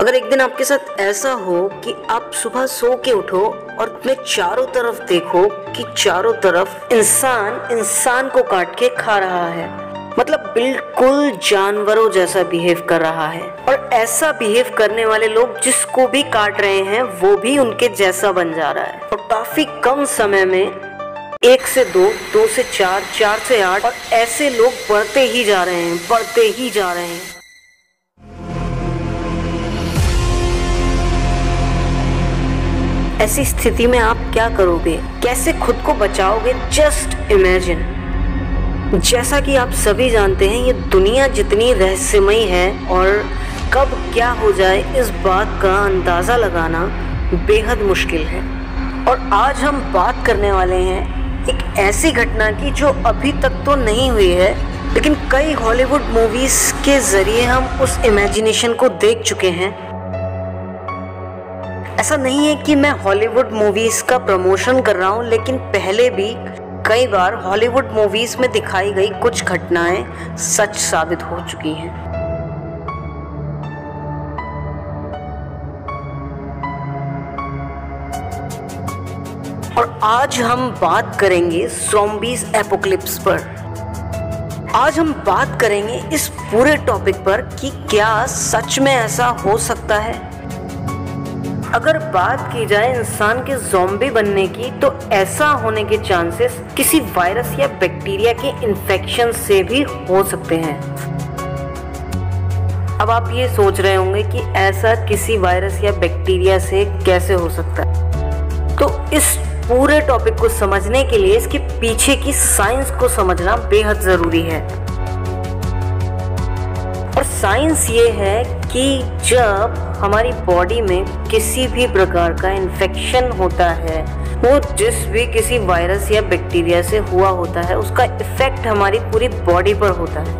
अगर एक दिन आपके साथ ऐसा हो कि आप सुबह सो के उठो और अपने चारों तरफ देखो कि चारों तरफ इंसान को काट के खा रहा है, मतलब बिल्कुल जानवरों जैसा बिहेव कर रहा है, और ऐसा बिहेव करने वाले लोग जिसको भी काट रहे हैं वो भी उनके जैसा बन जा रहा है, और काफी कम समय में 1 से 2, 2 से 4, 4 से 8, और ऐसे लोग बढ़ते ही जा रहे हैं। ऐसी स्थिति में आप क्या करोगे, कैसे खुद को बचाओगे? Just imagine. जैसा कि आप सभी जानते हैं, ये दुनिया जितनी रहस्यमयी है और कब क्या हो जाए इस बात का अंदाज़ा लगाना बेहद मुश्किल है। और आज हम बात करने वाले हैं एक ऐसी घटना की जो अभी तक तो नहीं हुई है, लेकिन कई हॉलीवुड मूवीज़ के ज़रिए हम उस इमेजिनेशन को देख चुके हैं। ऐसा नहीं है कि मैं हॉलीवुड मूवीज़ का प्रमोशन कर रहा हूँ, लेकिन पहले भी कई बार हॉलीवुड मूवीज़ में दिखाई गई कुछ घटनाएं सच साबित हो चुकी हैं। और आज हम बात करेंगे ज़ॉम्बीज़ एपोकलिप्स पर। आज हम बात करेंगे इस पूरे टॉपिक पर कि क्या सच में ऐसा हो सकता है। अगर बात की जाए इंसान के ज़ॉम्बी बनने की, तो ऐसा होने के चांसेस किसी वायरस या बैक्टीरिया के इन्फेक्शन से भी हो सकते हैं। अब आप ये सोच रहे होंगे कि ऐसा किसी वायरस या बैक्टीरिया से कैसे हो सकता है। तो इस पूरे टॉपिक को समझने के लिए इसके पीछे की साइंस को समझना बेहद ज़रूरी है। और साइंस ये है कि जब हमारी बॉडी में किसी भी प्रकार का इन्फेक्शन होता है, वो किसी वायरस या बैक्टीरिया से हुआ होता है, उसका इफेक्ट हमारी पूरी बॉडी पर होता है।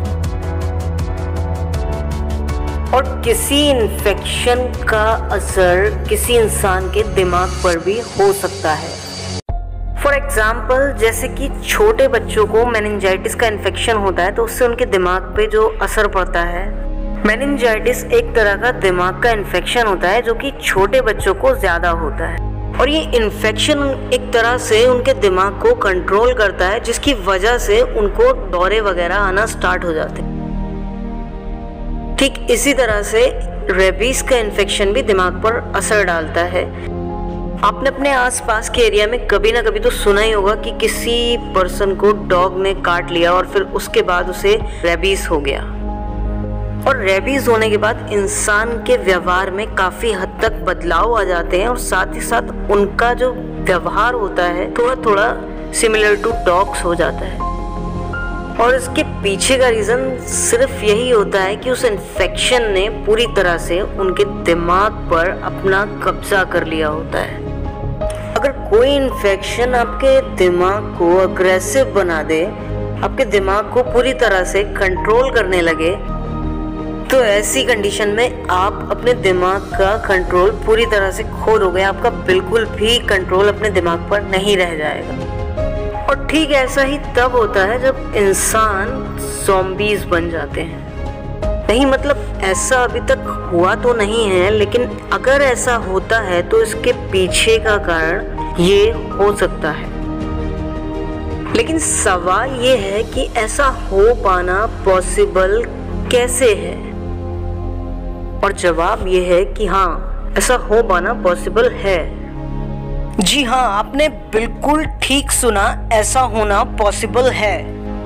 और किसी इन्फेक्शन का असर किसी इंसान के दिमाग पर भी हो सकता है। फॉर एग्जाम्पल, जैसे कि छोटे बच्चों को मेनिंजाइटिस का इन्फेक्शन होता है, तो उससे उनके दिमाग पे जो असर पड़ता है, मेनिंजाइटिस एक तरह का दिमाग का इन्फेक्शन होता है जो कि छोटे बच्चों को ज़्यादा होता है, और ये इन्फेक्शन एक तरह से उनके दिमाग को कंट्रोल करता है, जिसकी वजह से उनको दौरे वगैरह आना स्टार्ट हो जाते हैं। ठीक इसी तरह से रेबीज का इन्फेक्शन भी दिमाग पर असर डालता है। आपने अपने आसपास के एरिया में कभी ना कभी तो सुना ही होगा कि किसी पर्सन को डॉग ने काट लिया और फिर उसके बाद उसे रेबीज हो गया। और रेबीज होने के बाद इंसान के व्यवहार में काफ़ी हद तक बदलाव आ जाते हैं, और साथ ही साथ उनका जो व्यवहार होता है थोड़ा थोड़ा सिमिलर टू डॉग्स हो जाता है। और इसके पीछे का रीज़न सिर्फ यही होता है कि उस इन्फेक्शन ने पूरी तरह से उनके दिमाग पर अपना कब्जा कर लिया होता है। अगर कोई इन्फेक्शन आपके दिमाग को अग्रेसिव बना दे, आपके दिमाग को पूरी तरह से कंट्रोल करने लगे, तो ऐसी कंडीशन में आप अपने दिमाग का कंट्रोल पूरी तरह से खो दोगे। आपका बिल्कुल भी कंट्रोल अपने दिमाग पर नहीं रह जाएगा। और ठीक ऐसा ही तब होता है जब इंसान ज़ॉम्बीज़ बन जाते हैं। नहीं, मतलब ऐसा अभी तक हुआ तो नहीं है, लेकिन अगर ऐसा होता है तो इसके पीछे का कारण ये हो सकता है। लेकिन सवाल ये है कि ऐसा हो पाना पॉसिबल कैसे है? और जवाब ये है कि हाँ, ऐसा हो पाना पॉसिबल है। जी हाँ, आपने बिल्कुल ठीक सुना, ऐसा होना पॉसिबल है।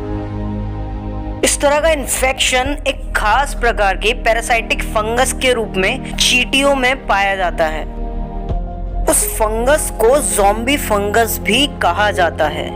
इस तरह का इन्फेक्शन एक खास प्रकार के पैरासाइटिक फंगस के रूप में चींटियों में पाया जाता है। उस फंगस को ज़ॉम्बी फंगस भी कहा जाता है।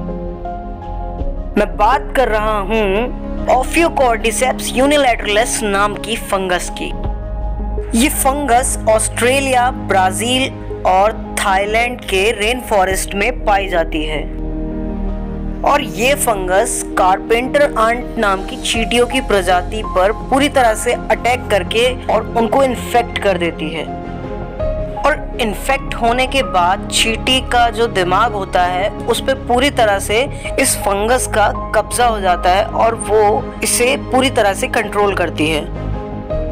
मैं बात कर रहा हूँ ओफियोकॉर्डिसेप्स यूनिलैटरलिस नाम की फंगस की। ये फंगस ऑस्ट्रेलिया, ब्राजील और थाईलैंड के रेन फॉरेस्ट में पाई जाती है। और ये फंगस कारपेंटर आंट नाम की चींटियों की प्रजाति पर पूरी तरह से अटैक करके और उनको इन्फेक्ट कर देती है। और इन्फेक्ट होने के बाद चींटी का जो दिमाग होता है उस पर पूरी तरह से इस फंगस का कब्जा हो जाता है और वो इसे पूरी तरह से कंट्रोल करती है।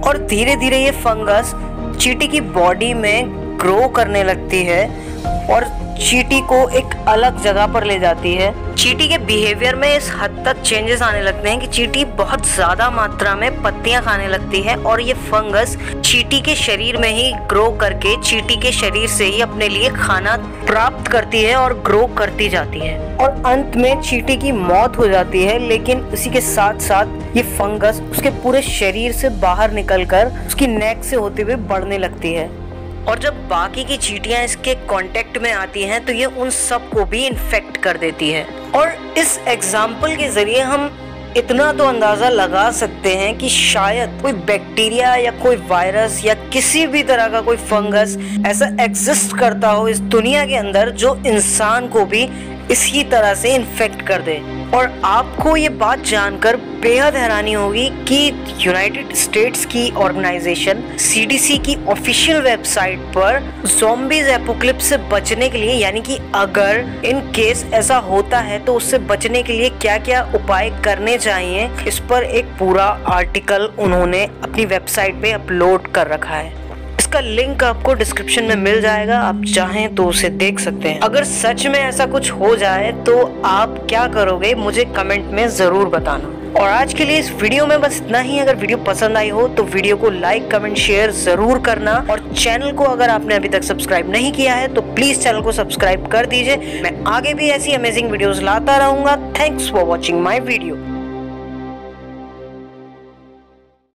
और धीरे धीरे ये फंगस चींटी की बॉडी में ग्रो करने लगती है और चींटी को एक अलग जगह पर ले जाती है। चींटी के बिहेवियर में इस हद तक चेंजेस आने लगते हैं कि चींटी बहुत ज्यादा मात्रा में पत्तियां खाने लगती है और ये फंगस चींटी के शरीर में ही ग्रो करके चींटी के शरीर से ही अपने लिए खाना प्राप्त करती है और ग्रो करती जाती है और अंत में चींटी की मौत हो जाती है। लेकिन उसी के साथ साथ ये फंगस उसके पूरे शरीर से बाहर निकलकर उसकी नेक से होते हुए बढ़ने लगती है और जब बाकी की चींटियां इसके कांटेक्ट में आती हैं तो ये उन सब को भी इन्फेक्ट कर देती है। और इस एग्जाम्पल के जरिए हम इतना तो अंदाजा लगा सकते हैं कि शायद कोई बैक्टीरिया या कोई वायरस या किसी भी तरह का कोई फंगस ऐसा एग्जिस्ट करता हो इस दुनिया के अंदर जो इंसान को भी इसी तरह से इन्फेक्ट कर दे। और आपको ये बात जानकर बेहद हैरानी होगी कि यूनाइटेड स्टेट्स की ऑर्गेनाइजेशन CDC की ऑफिशियल वेबसाइट पर ज़ॉम्बीज एपोकलिप्स से बचने के लिए, यानी कि अगर इन केस ऐसा होता है तो उससे बचने के लिए क्या क्या उपाय करने चाहिए, इस पर एक पूरा आर्टिकल उन्होंने अपनी वेबसाइट पे अपलोड कर रखा है। इसका लिंक आपको डिस्क्रिप्शन में मिल जाएगा, आप चाहें तो उसे देख सकते हैं। अगर सच में ऐसा कुछ हो जाए तो आप क्या करोगे मुझे कमेंट में जरूर बताना। और आज के लिए इस वीडियो में बस इतना ही। अगर वीडियो पसंद आई हो तो वीडियो को लाइक कमेंट शेयर जरूर करना और चैनल को अगर आपने अभी तक सब्सक्राइब नहीं किया है तो प्लीज चैनल को सब्सक्राइब कर दीजिए। मैं आगे भी ऐसी अमेजिंग वीडियोस लाता रहूंगा। Thanks for watching my video.